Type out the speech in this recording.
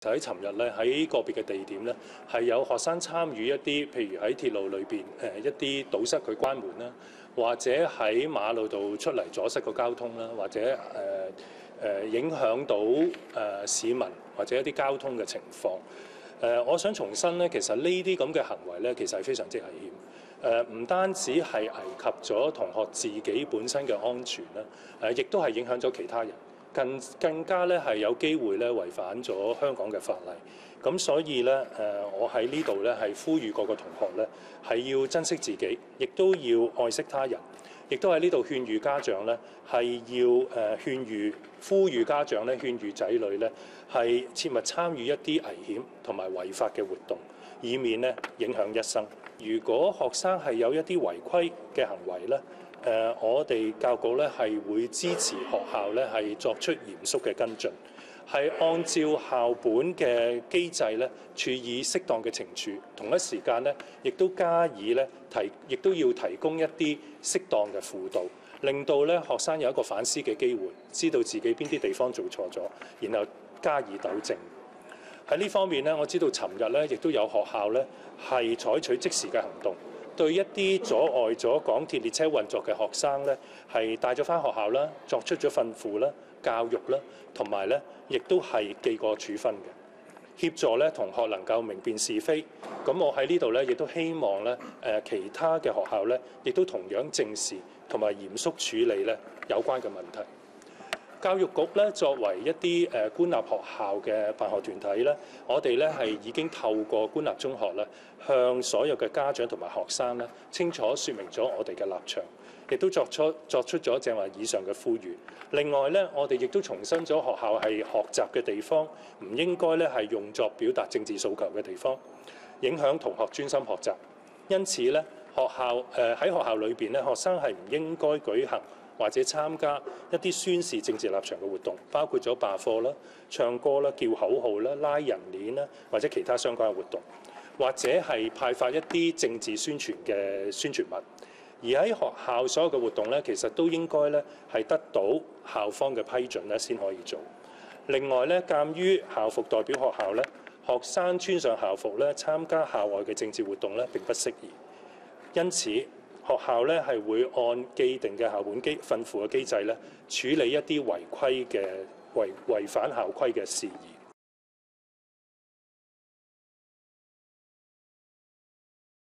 就喺尋日咧，喺個別嘅地點咧，係有學生參與一啲，譬如喺鐵路裏邊一啲堵塞佢關門啦，或者喺馬路度出嚟阻塞個交通啦，或者影響到市民或者一啲交通嘅情況。我想重申咧，其實呢啲咁嘅行為咧，其實係非常之危險。唔單止係危及咗同學自己本身嘅安全啦，亦都係影響咗其他人。更加咧係有機會咧違反咗香港嘅法例，咁所以咧我喺呢度咧係呼籲各個同學咧係要珍惜自己，亦都要愛惜他人，亦都喺呢度勸喻家長咧係要呼籲家長咧勸喻仔女咧係切勿參與一啲危險同埋違法嘅活動，以免咧影響一生。如果學生係有一啲違規嘅行為咧，我哋教育局咧係會支持學校咧係作出嚴肅嘅跟進，係按照校本嘅機制咧處以適當嘅懲處，同一時間咧亦都加以咧亦都要提供一啲適當嘅輔導，令到咧學生有一個反思嘅機會，知道自己邊啲地方做錯咗，然後加以糾正。喺呢方面咧，我知道尋日咧亦都有學校咧係採取即時嘅行動。對一啲阻礙咗港鐵列車運作嘅學生咧，係帶咗返學校啦，作出咗訓輔啦、教育啦，同埋咧，亦都係記過處分嘅，協助咧同學能夠明辨是非。咁我喺呢度咧，亦都希望咧，其他嘅學校咧，亦都同樣正視同埋嚴肅處理咧有關嘅問題。教育局咧作為一啲官立學校嘅辦學團體咧，我哋咧係已經透過官立中學咧，向所有嘅家長同埋學生咧，清楚説明咗我哋嘅立場，亦都作出咗正話以上嘅呼籲。另外咧，我哋亦都重申咗學校係學習嘅地方，唔應該咧係用作表達政治訴求嘅地方，影響同學專心學習。因此咧，喺學校裏邊咧，學生係唔應該舉行或者參加一啲宣示政治立場嘅活動，包括咗罷課啦、唱歌啦、叫口號啦、拉人鏈啦，或者其他相關嘅活動，或者係派發一啲政治宣傳嘅宣傳物。而喺學校所有嘅活動咧，其實都應該咧係得到校方嘅批准咧先可以做。另外咧，鑑於校服代表學校咧，學生穿上校服咧參加校外嘅政治活動咧並不適宜，因此，學校咧係會按既定嘅校本訓輔嘅機制咧，處理一啲違反校規嘅事宜。